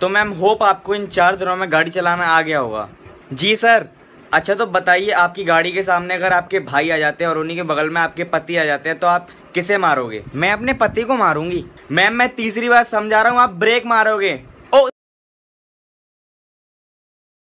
तो ma'am hope आपको इन 4 दिनों में गाड़ी चलाना आ गया होगा। जी सर। अच्छा तो बताइए, आपकी गाड़ी के सामने अगर आपके भाई आ जाते हैं और उन्हीं के बगल में आपके पति आ जाते हैं तो आप किसे मारोगे? मैं अपने पति को मारूंगी। मैम मैं तीसरी बार समझा रहा हूँ, आप ब्रेक मारोगे।